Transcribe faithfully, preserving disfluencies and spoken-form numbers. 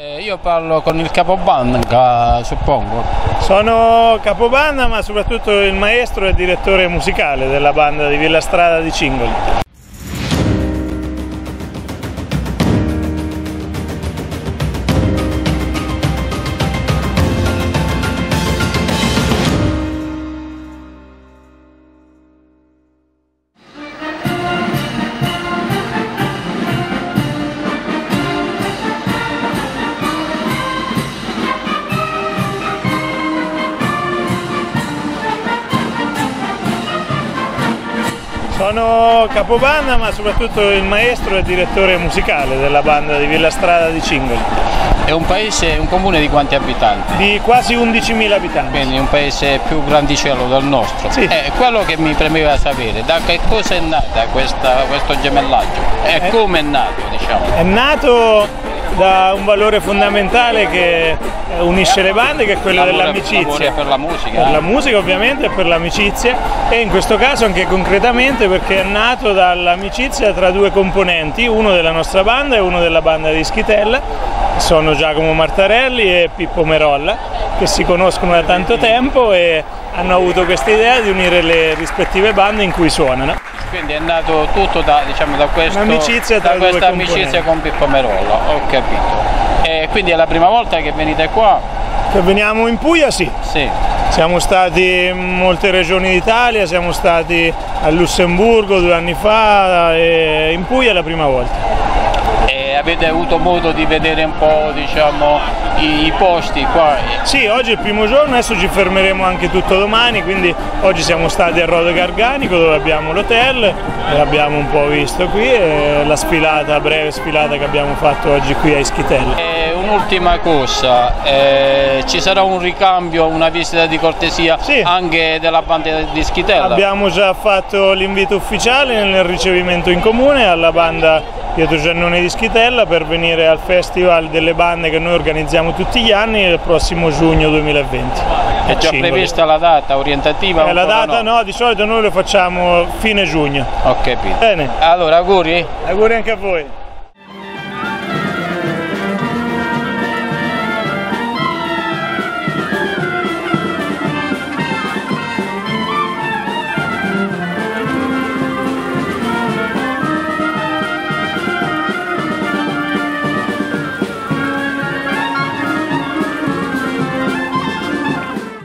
Eh, io parlo con il capobanda, suppongo. Sono capobanda, ma soprattutto il maestro e direttore musicale della banda di Villa Strada di Cingoli. Sono capobanda, ma soprattutto il maestro e direttore musicale della banda di Villa Strada di Cingoli. È un paese, un comune di quanti abitanti? Di quasi undicimila abitanti. Quindi un paese più grandicello del nostro. Sì. Eh, quello che mi premeva sapere, da che cosa è nata questa, questo gemellaggio? E eh, come è nato, diciamo? È nato da un valore fondamentale che unisce le bande, che è quello dell'amicizia. Per la musica. Per la musica ovviamente e per l'amicizia, e in questo caso anche concretamente perché è nato dall'amicizia tra due componenti, uno della nostra banda e uno della banda di Ischitella. Sono Giacomo Martarelli e Pippo Merolla, che si conoscono da tanto tempo e hanno avuto questa idea di unire le rispettive bande in cui suonano. Quindi è nato tutto da, diciamo, da, questo, amicizia da questa amicizia con Pippo Merolla, ho capito. E quindi è la prima volta che venite qua? Che veniamo in Puglia, sì. Sì. Siamo stati in molte regioni d'Italia, siamo stati a Lussemburgo due anni fa e in Puglia è la prima volta. E avete avuto modo di vedere un po', diciamo, i, i posti qua? Sì, oggi è il primo giorno, adesso ci fermeremo anche tutto domani, quindi oggi siamo stati a Rodo Garganico dove abbiamo l'hotel e abbiamo un po' visto qui e la sfilata, breve sfilata che abbiamo fatto oggi qui a Ischitella. Un'ultima cosa, eh, ci sarà un ricambio, una visita di cortesia, sì, anche della banda di Ischitella? Abbiamo già fatto l'invito ufficiale nel ricevimento in comune alla banda Pietro Giannone di Ischitella per venire al Festival delle Bande che noi organizziamo tutti gli anni il prossimo giugno duemilaventi. È già prevista la data orientativa? Eh, la data no? no, di solito noi lo facciamo fine giugno. Ho capito. Bene. Allora, auguri? Auguri anche a voi.